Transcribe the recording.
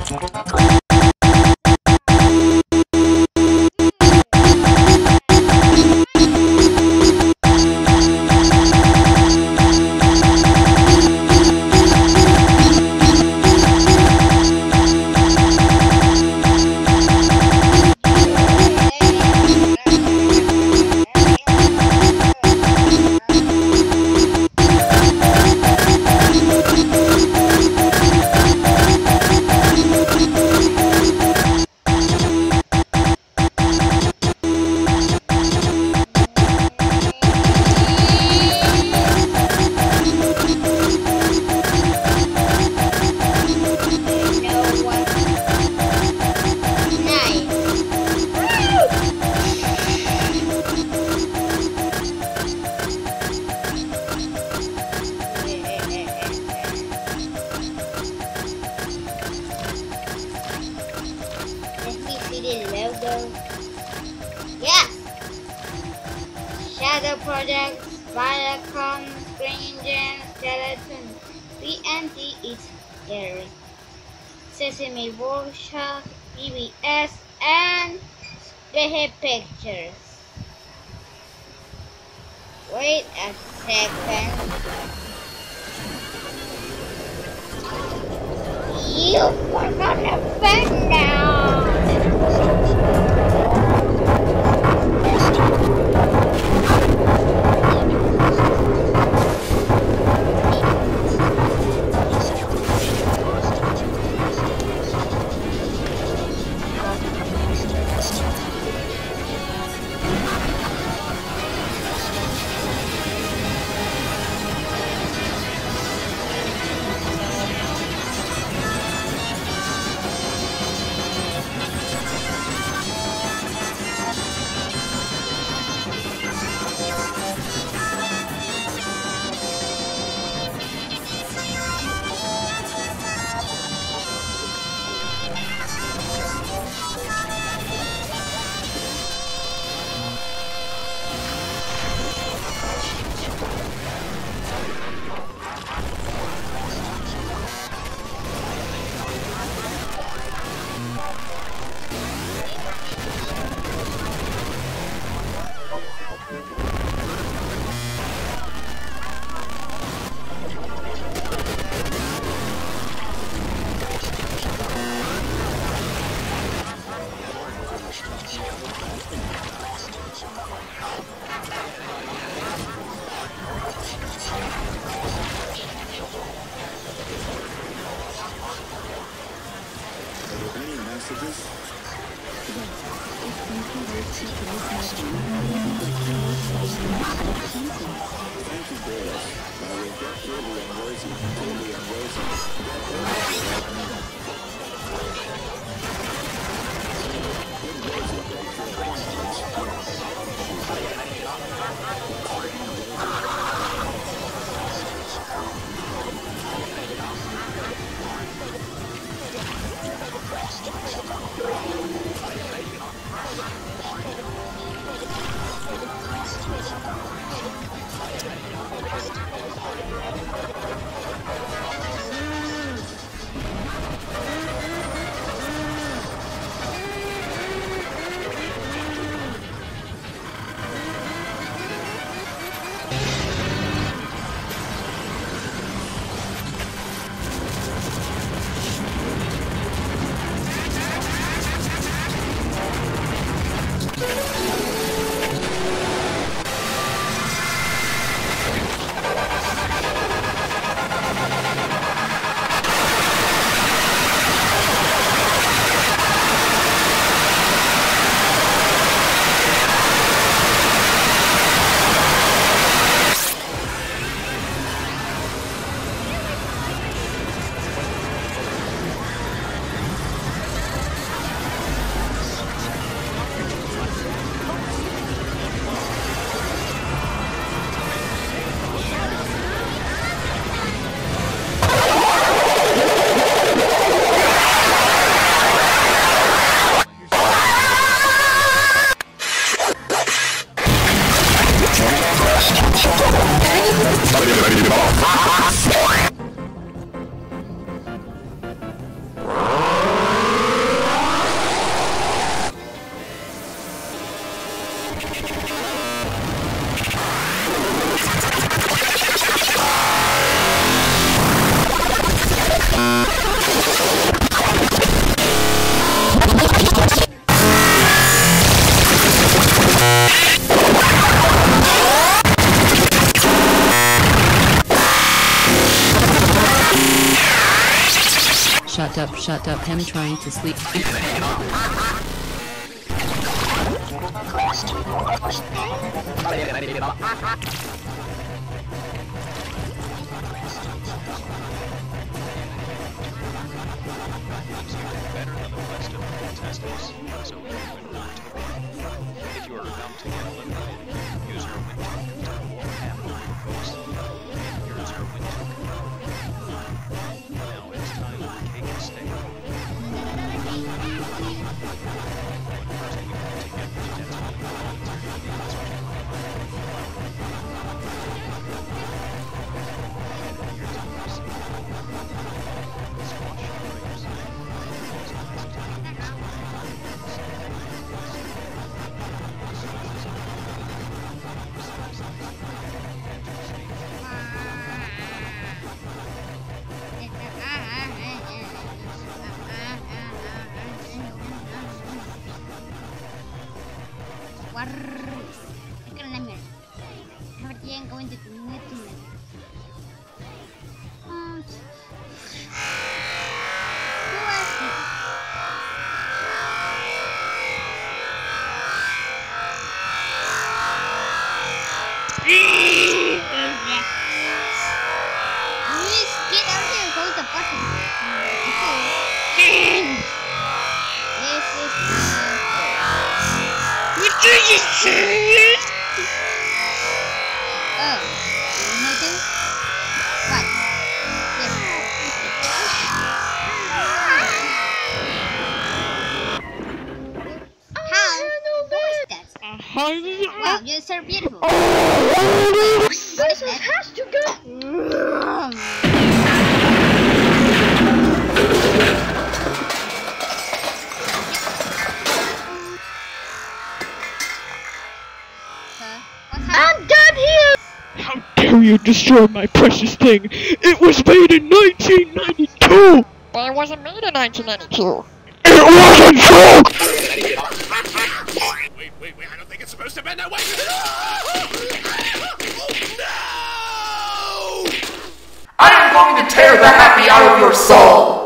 Shadow Project, Viacom, Spring Engine, Skeleton, PNT is Gary, Sesame Workshop, PBS, and Spearhead Pictures. Wait a second. You forgot the pen now! shut up, him trying to sleep. If you are about to get eliminated, use your win token to warp half of your folks. Here is your win token. Now it's time for the cake and steak. But first we have to get the Jets on the volunteer units, which are squash grapes. Seperti yang kau ingat tonight. Please get out here. Hold the button. This is what do you say? Oh, no do? What? Yes. How? What is that? Wow, you're so beautiful. What is that? Has to go. I'm done here! How dare you destroy my precious thing? It was made in 1992! But it wasn't made in 1992. It wasn't true! Wait, I don't think it's supposed to bend that way! No! I am going to tear the happy out of your soul!